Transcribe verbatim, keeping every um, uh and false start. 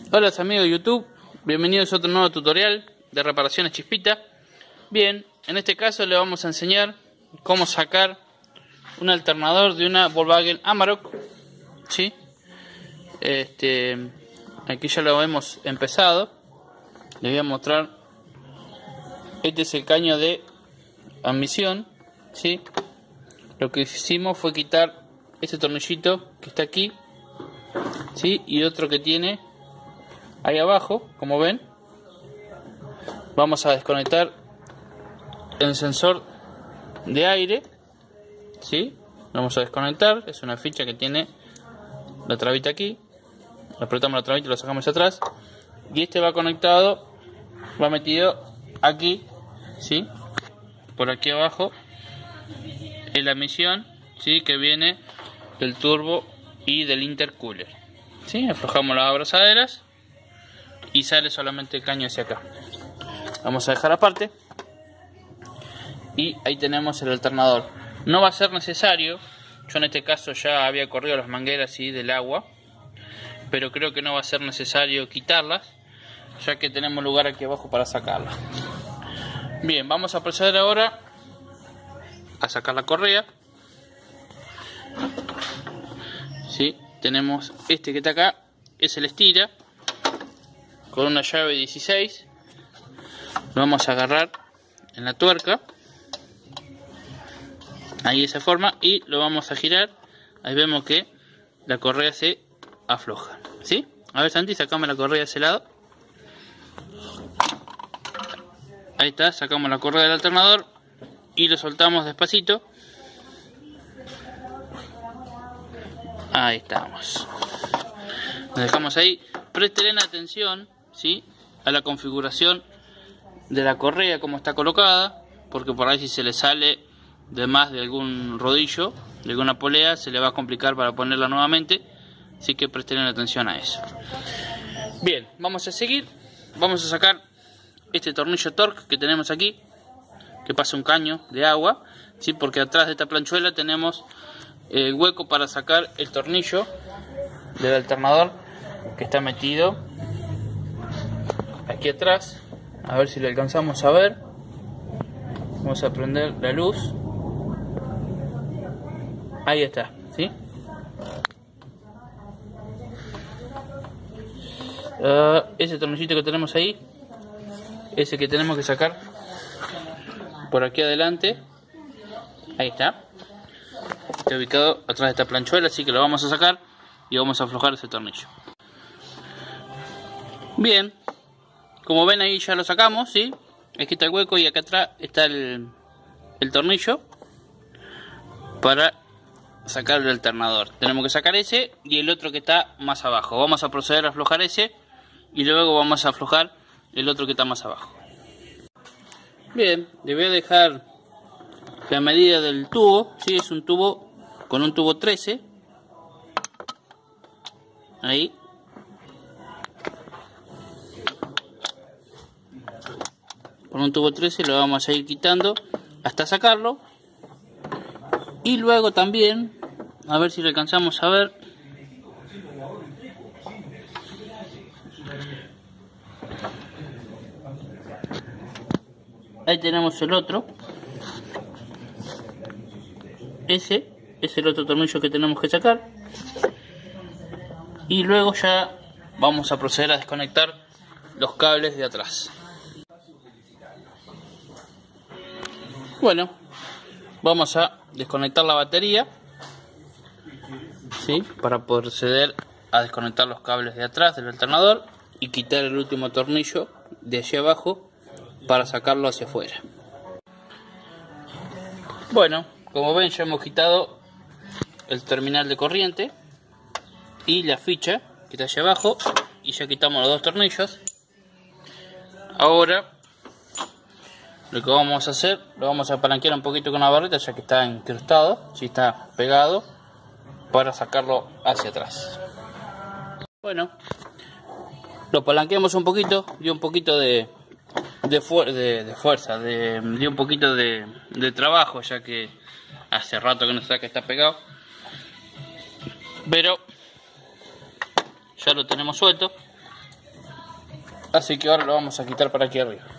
Hola amigos de YouTube, bienvenidos a otro nuevo tutorial de reparaciones Chispita. Bien, en este caso le vamos a enseñar cómo sacar un alternador de una Volkswagen Amarok, ¿sí? Este, aquí ya lo hemos empezado. Les voy a mostrar. Este es el caño de admisión, ¿sí? Lo que hicimos fue quitar este tornillito que está aquí, ¿sí? Y otro que tiene ahí abajo, como ven. Vamos a desconectar el sensor de aire, ¿sí? Vamos a desconectar, es una ficha que tiene la trabita aquí. Apretamos la trabita y lo sacamos atrás. Y este va conectado, va metido aquí, ¿sí? Por aquí abajo, en la admisión, ¿sí? Que viene del turbo y del intercooler, ¿sí? Aflojamos las abrazaderas y sale solamente el caño hacia acá. Vamos a dejar aparte y ahí tenemos el alternador. No va a ser necesario, yo en este caso ya había corrido las mangueras, ¿sí? Del agua, pero creo que no va a ser necesario quitarlas, ya que tenemos lugar aquí abajo para sacarlas. Bien, vamos a proceder ahora a sacar la correa, ¿sí? Tenemos este que está acá, es el estira, con una llave dieciséis. Lo vamos a agarrar en la tuerca, ahí de esa forma, y lo vamos a girar. Ahí vemos que la correa se afloja, ¿sí? A ver, Santi, sacame la correa de ese lado. Ahí está, sacamos la correa del alternador y lo soltamos despacito. Ahí estamos. Nos dejamos ahí. Presten atención, ¿sí? A la configuración de la correa, como está colocada, porque por ahí si se le sale de más de algún rodillo, de alguna polea, se le va a complicar para ponerla nuevamente, así que presten atención a eso. Bien, vamos a seguir. Vamos a sacar este tornillo Torx que tenemos aquí, que pasa un caño de agua, ¿sí? Porque atrás de esta planchuela tenemos el hueco para sacar el tornillo del alternador que está metido aquí atrás. A ver si le alcanzamos a ver. Vamos a prender la luz. Ahí está, ¿sí? Uh, ese tornillito que tenemos ahí, ese que tenemos que sacar por aquí adelante. Ahí está. Está ubicado atrás de esta planchuela, así que lo vamos a sacar y vamos a aflojar ese tornillo. Bien, como ven ahí ya lo sacamos, ¿sí? Aquí está el hueco y acá atrás está el, el tornillo para sacar el alternador. Tenemos que sacar ese y el otro que está más abajo. Vamos a proceder a aflojar ese y luego vamos a aflojar el otro que está más abajo. Bien, le voy a dejar la medida del tubo, ¿sí? Es un tubo con un tubo trece. Ahí. Con un tubo trece lo vamos a ir quitando hasta sacarlo. Y luego también, a ver si le alcanzamos a ver. Ahí tenemos el otro. Ese es el otro tornillo que tenemos que sacar. Y luego ya vamos a proceder a desconectar los cables de atrás. Bueno, vamos a desconectar la batería, ¿sí? Para proceder a desconectar los cables de atrás del alternador y quitar el último tornillo de allí abajo para sacarlo hacia afuera. Bueno, como ven, ya hemos quitado el terminal de corriente y la ficha que está allá abajo, y ya quitamos los dos tornillos. Ahora lo que vamos a hacer, lo vamos a palanquear un poquito con la barreta, ya que está incrustado, si está pegado, para sacarlo hacia atrás. Bueno, lo palanqueamos un poquito, dio un poquito de, de, fu de, de fuerza, de, dio un poquito de, de trabajo, ya que hace rato que no está, que está pegado, pero ya lo tenemos suelto. Así que ahora lo vamos a quitar para aquí arriba.